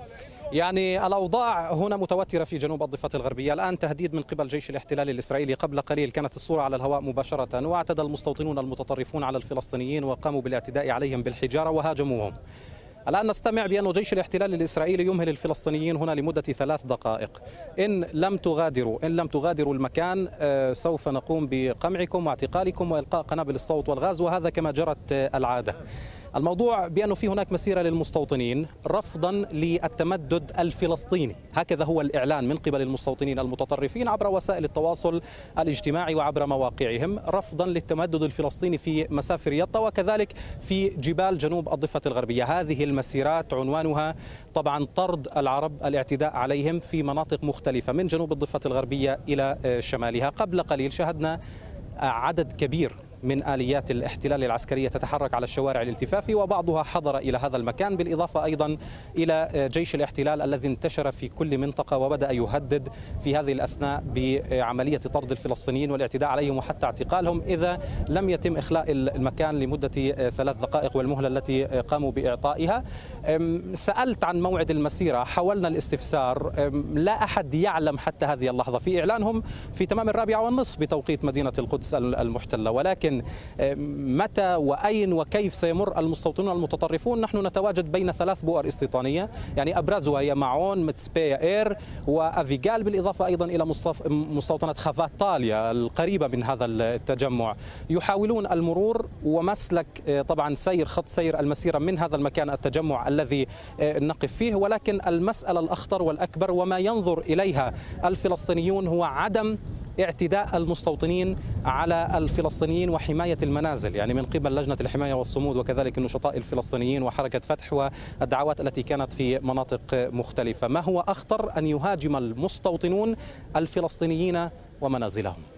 يعني الأوضاع هنا متوترة في جنوب الضفة الغربية. الآن تهديد من قبل جيش الاحتلال الإسرائيلي. قبل قليل كانت الصورة على الهواء مباشرة، واعتدى المستوطنون المتطرفون على الفلسطينيين وقاموا بالاعتداء عليهم بالحجارة وهاجموهم. الآن نستمع بأن جيش الاحتلال الإسرائيلي يمهل الفلسطينيين هنا لمدة 3 دقائق. إن لم تغادروا المكان سوف نقوم بقمعكم واعتقالكم وإلقاء قنابل الصوت والغاز، وهذا كما جرت العادة. الموضوع بأنه في هناك مسيرة للمستوطنين رفضا للتمدد الفلسطيني، هكذا هو الإعلان من قبل المستوطنين المتطرفين عبر وسائل التواصل الاجتماعي وعبر مواقعهم، رفضا للتمدد الفلسطيني في مسافر يطا وكذلك في جبال جنوب الضفة الغربية. هذه المسيرات عنوانها طبعا طرد العرب، الاعتداء عليهم في مناطق مختلفة من جنوب الضفة الغربية إلى شمالها. قبل قليل شهدنا عدد كبير من آليات الاحتلال العسكرية تتحرك على الشوارع الالتفافي، وبعضها حضر إلى هذا المكان، بالإضافة أيضا إلى جيش الاحتلال الذي انتشر في كل منطقة وبدأ يهدد في هذه الأثناء بعملية طرد الفلسطينيين والاعتداء عليهم وحتى اعتقالهم إذا لم يتم إخلاء المكان لمدة 3 دقائق والمهلة التي قاموا بإعطائها. سألت عن موعد المسيرة، حاولنا الاستفسار، لا أحد يعلم حتى هذه اللحظة، في إعلانهم في تمام 4:30 بتوقيت مدينة القدس المحتلة، ولكن متى وأين وكيف سيمر المستوطنون المتطرفون نحن نتواجد بين 3 بؤر استيطانية، يعني أبرزها هي معون، متسبية إير وأفيغال، بالإضافة أيضا إلى مستوطنة خافات طاليا القريبة من هذا التجمع. يحاولون المرور ومسلك طبعا خط سير المسيرة من هذا المكان التجمع الذي نقف فيه، ولكن المسألة الأخطر والأكبر وما ينظر إليها الفلسطينيون هو عدم اعتداء المستوطنين على الفلسطينيين وحماية المنازل، يعني من قبل لجنة الحماية والصمود وكذلك النشطاء الفلسطينيين وحركة فتح والدعوات التي كانت في مناطق مختلفة. ما هو أخطر أن يهاجم المستوطنون الفلسطينيين ومنازلهم.